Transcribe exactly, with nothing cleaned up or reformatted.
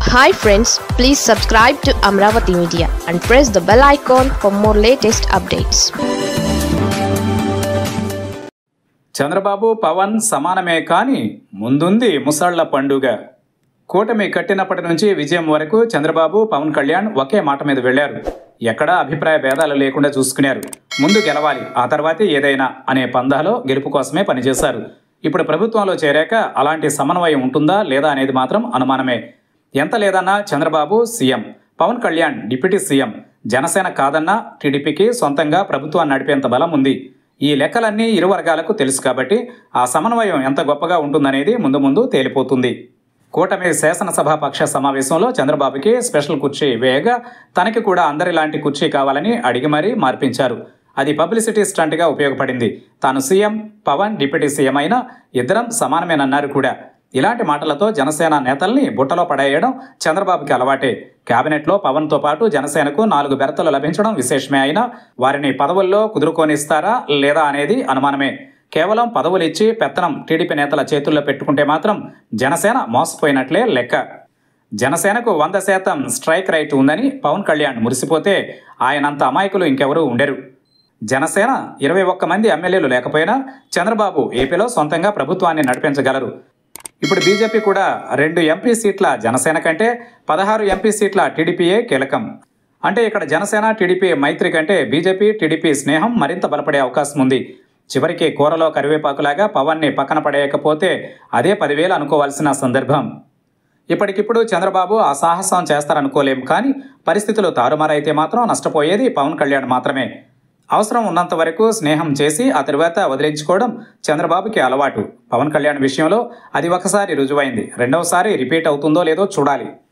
Hi friends, please subscribe to Amravati Media and press the bell icon for more latest updates. Chandrababu Pawan సమానమే కానీ ముందుంది ముసళ్ల పండుగ. కూటమి కట్టినప్పటి నుంచి విజయం వరకు చంద్రబాబు పవన్ కళ్యాణ్ ఒకే మాట మీద వెళ్లారు. ఎక్కడా అభిప్రాయ భేదాలు లేకుండా చూసుకున్నారు. ముందు గెలవాలి, ఆ తర్వాతే ఏదైనా అనే పందాలో గెలుపు కోసమే పనిచేశారు. ఇప్పుడు ప్రభుత్వంలో చేరాక అలాంటి సమన్వయం ఉంటుందా లేదా అనేది మాత్రం అనుమానమే. ఎంత లేదన్నా Chandrababu CM, Pawan Kalyan deputy CM. Janasena కాదన్నా టీడీపీకి సొంతంగా ప్రభుత్వాన్ని నడిపేంత బలం ఉంది. ఈ లెక్కలన్నీ ఇరు వర్గాలకు తెలుసు కాబట్టి ఆ సమన్వయం ఎంత గొప్పగా ఉంటుందనేది ముందు ముందు తేలిపోతుంది. కూటమి శాసనసభ పక్ష సమావేశంలో చంద్రబాబుకి స్పెషల్ కుర్చీ వేయగా తనకి కూడా అందరిలాంటి కుర్చీ కావాలని అడిగి మరీ మార్పించారు. అది పబ్లిసిటీ స్టంట్గా ఉపయోగపడింది. తాను సీఎం, పవన్ డిప్యూటీ సీఎం అయినా ఇద్దరం సమానమేనన్నారు కూడా. ఇలాంటి మాటలతో జనసేన నేతల్ని బుట్టలో పడేయడం చంద్రబాబుకి అలవాటే. కేబినెట్లో పవన్తో పాటు జనసేనకు నాలుగు బెర్తలు లభించడం విశేషమే అయినా వారిని పదవుల్లో కుదురుకొనిస్తారా లేదా అనేది అనుమానమే. కేవలం పదవులు ఇచ్చి పెత్తనం టీడీపీ నేతల చేతుల్లో పెట్టుకుంటే మాత్రం జనసేన మోసపోయినట్లే లెక్క. జనసేనకు వంద శాతం స్ట్రైక్ రైట్ ఉందని పవన్ కళ్యాణ్ మురిసిపోతే ఆయనంత అమాయకులు ఇంకెవరూ ఉండరు. జనసేన ఇరవై ఒక్క మంది ఎమ్మెల్యేలు లేకపోయినా చంద్రబాబు ఏపీలో సొంతంగా ప్రభుత్వాన్ని నడిపించగలరు. ఇప్పుడు బీజేపీ కూడా రెండు ఎంపీ సీట్ల జనసేన కంటే పదహారు ఎంపీ సీట్ల టీడీపీయే కీలకం. అంటే ఇక్కడ జనసేన టీడీపీ మైత్రి కంటే బీజేపీ టీడీపీ స్నేహం మరింత బలపడే అవకాశం ఉంది. చివరికి కూరలో కరివేపాకులాగా పవన్ని పక్కన పడేయకపోతే అదే పదివేలు అనుకోవాల్సిన సందర్భం. ఇప్పటికిప్పుడు చంద్రబాబు ఆ సాహసం చేస్తారనుకోలేం, కానీ పరిస్థితులు తారుమారైతే మాత్రం నష్టపోయేది పవన్ కళ్యాణ్ మాత్రమే. అవసరం ఉన్నంత వరకు స్నేహం చేసి ఆ తరువాత వదిలించుకోవడం చంద్రబాబుకి అలవాటు. పవన్ కళ్యాణ్ విషయంలో అది ఒకసారి రుజువైంది, రెండవసారి రిపీట్ అవుతుందో లేదో చూడాలి.